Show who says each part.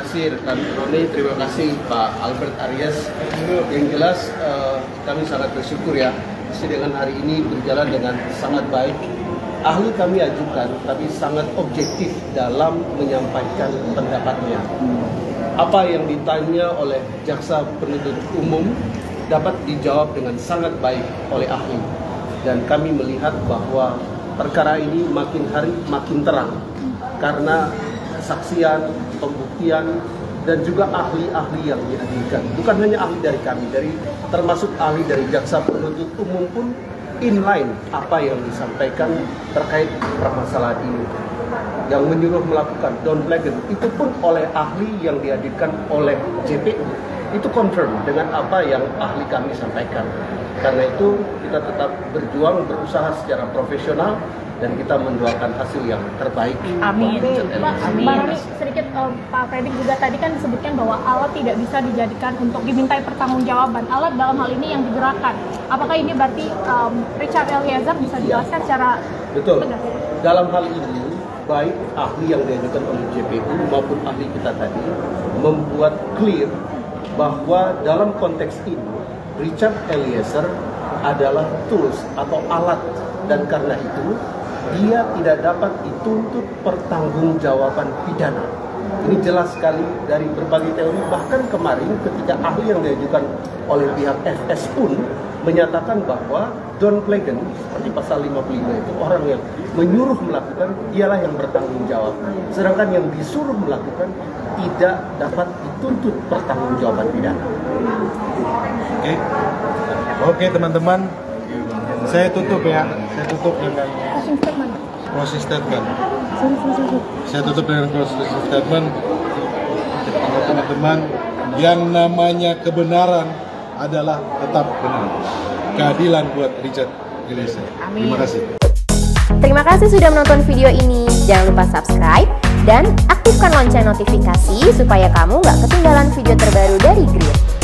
Speaker 1: kasih rekan Roni, terima kasih Pak Albert Aries. Yang jelas kami sangat bersyukur ya, sidang hari ini berjalan dengan sangat baik. Ahli kami ajukan, tapi sangat objektif dalam menyampaikan pendapatnya. Apa yang ditanya oleh jaksa penuntut umum dapat dijawab dengan sangat baik oleh ahli. Dan kami melihat bahwa perkara ini makin hari makin terang karena kesaksian, pembuktian, dan juga ahli-ahli yang dihadirkan. Bukan hanya ahli dari kami, termasuk ahli dari jaksa penuntut umum pun inline apa yang disampaikan terkait permasalahan ini. Yang menyuruh melakukan down plagin itu pun oleh ahli yang dihadirkan oleh JPU. Itu confirm dengan apa yang ahli kami sampaikan. Karena itu kita tetap berjuang, berusaha secara profesional, dan kita mendoakan hasil yang terbaik.
Speaker 2: Amin.
Speaker 3: Amin. Sedikit Pak Fredrik juga tadi kan disebutkan bahwa alat tidak bisa dijadikan untuk dimintai pertanggungjawaban. Alat dalam hal ini yang digerakkan. Apakah ini berarti Richard Eliezer bisa dijelaskan secara
Speaker 1: betul
Speaker 3: tegas?
Speaker 1: Dalam hal ini baik ahli yang diajukan oleh JPU maupun ahli kita tadi membuat clear bahwa dalam konteks ini Richard Eliezer adalah tools atau alat, dan karena itu dia tidak dapat dituntut pertanggungjawaban pidana. Ini jelas sekali dari berbagai teori, bahkan kemarin ketika ahli yang diajukan oleh pihak FS pun menyatakan bahwa Don Plagen seperti pasal 55 itu orang yang menyuruh melakukan dialah yang bertanggung jawab, sedangkan yang disuruh melakukan tidak dapat dituntut pertanggungjawaban pidana.
Speaker 4: Oke teman-teman, saya tutup ya. Saya tutup dengan closing statement. Saya tutup dengan closing statement. Teman-teman, yang namanya kebenaran adalah tetap benar. Keadilan buat Richard Eliezer. Terima kasih.
Speaker 5: Terima kasih sudah menonton video ini. Jangan lupa subscribe dan aktifkan lonceng notifikasi supaya kamu nggak ketinggalan video terbaru dari Grid.